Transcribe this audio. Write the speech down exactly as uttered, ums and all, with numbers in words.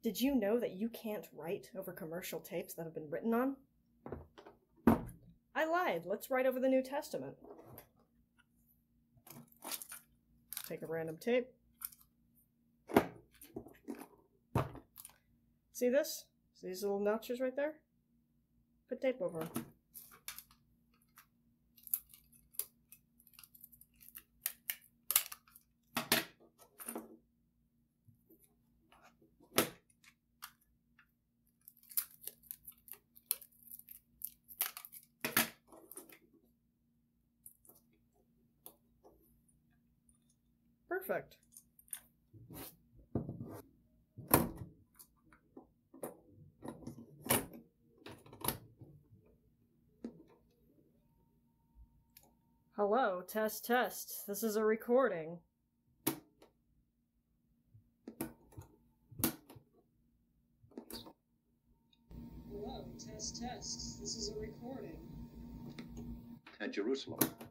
Did you know that you can't write over commercial tapes that have been written on? I lied. Let's write over the New Testament. Take a random tape. See this? See these little notches right there? Put tape over them. Perfect. Hello, test, test. This is a recording. Hello, test, test. This is a recording. At Jerusalem.